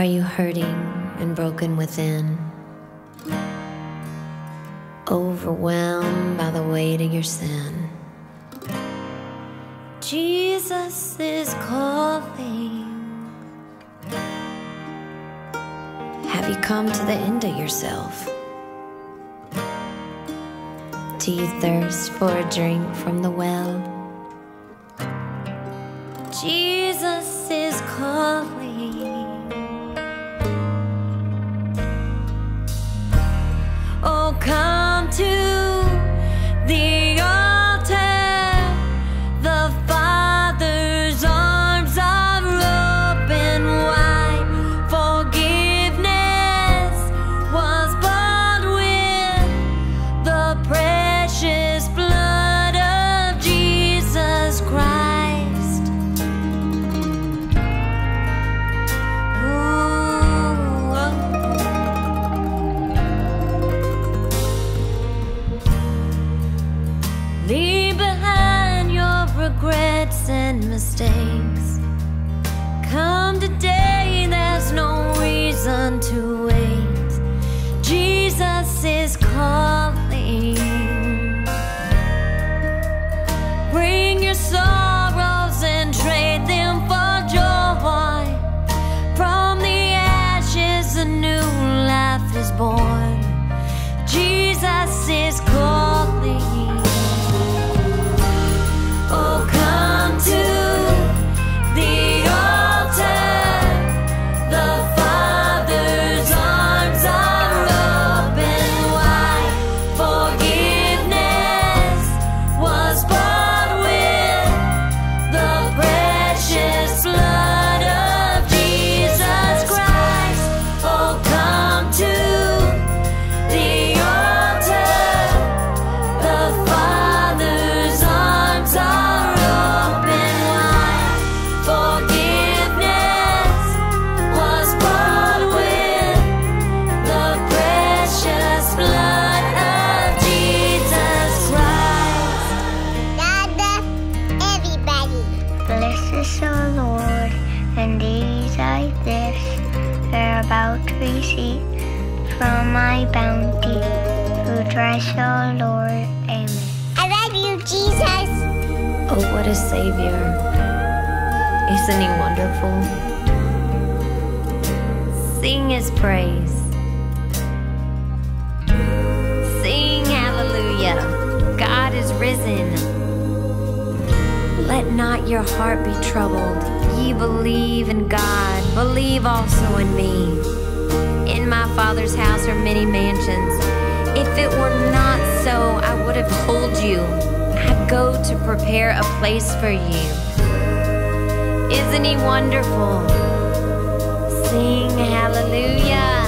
Are you hurting and broken within? Overwhelmed by the weight of your sin? Jesus is calling. Have you come to the end of yourself? Do you thirst for a drink from the well? Jesus is calling. Oh, come to the altar. The Father's arms are open wide. Forgiveness was bought with the precious blood of Jesus Christ. Ooh, oh. Leave behind your regrets and mistakes. Come today, there's no reason to wait. Jesus is calling. Bring your sorrows and trade them for joy. From the ashes a new life is born. Jesus is calling. Oh, come to the altar. The Father's arms are open wide. Forgiveness was bought with the precious blood of Jesus Christ. Oh, come to the altar. The Father's arms are open wide. Forgiveness was bought with the precious blood of Jesus Christ. Dada, everybody. Bless us, O Lord, and these thy gifts are about to receive from my bounty. Through Christ, O Lord. Amen. I love you, Jesus. Oh, what a Savior. Isn't He wonderful? Sing His praise. Sing hallelujah. God is risen. Let not your heart be troubled. Ye believe in God, believe also in me. In my Father's house are many mansions. If it were not so, I would have told you. I go to prepare a place for you. Isn't He wonderful? Sing hallelujah.